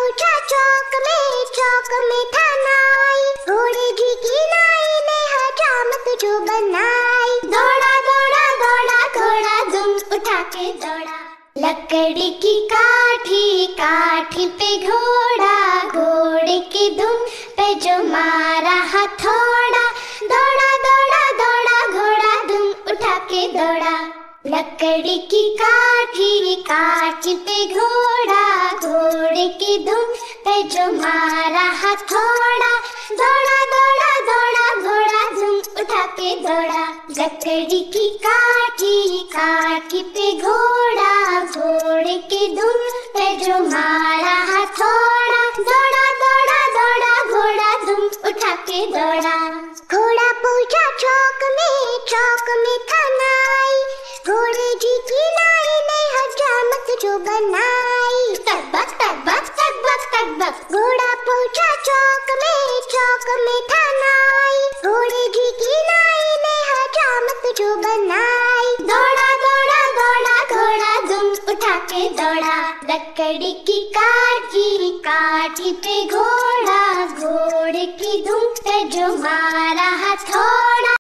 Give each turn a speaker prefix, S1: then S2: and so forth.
S1: पहुंचा चौक में था नाई, घोड़े जी की नाई ने हजामत जो बनाई। दौड़ा दौड़ा दौड़ा घोड़ा दुम उठा के दौड़ा, लकड़ी की काठी काठी पे घोड़ा, घोड़े की दुम पे जो मारा हथौड़ा। दौड़ा दौड़ा दौड़ा घोड़ा दुम उठा के दौड़ा, लकड़ी की काठी काठी पे घोड़ा, घोड़े की दुम पे जो मारा हथौड़ा। दौड़ा दौड़ा दौड़ा घोड़ा दुम उठा के दौड़ा, लकड़ी की काठी काठी पे घोड़ा, घोड़े की दुम पे जो मारा हथौड़ा। दौड़ा दौड़ा दौड़ा घोड़ा दुम उठा के दौड़ा। घोड़ा पहुंचा चौक में था नाई, घोड़े जी की नाई ने हजामत जो बनाई। तकबक तकबक तकबक तकबक, घोड़ा पहुंचा चौक में था नाई, घोड़े जी की नाई ने हजामत जो बनाई। दौड़ा दौड़ा दौड़ा घोड़ा दुम उठा के दौड़ा, लकड़ी की काठी काठी पे घोड़ा, घोड़े की दुम पे जो मारा हथौड़ा।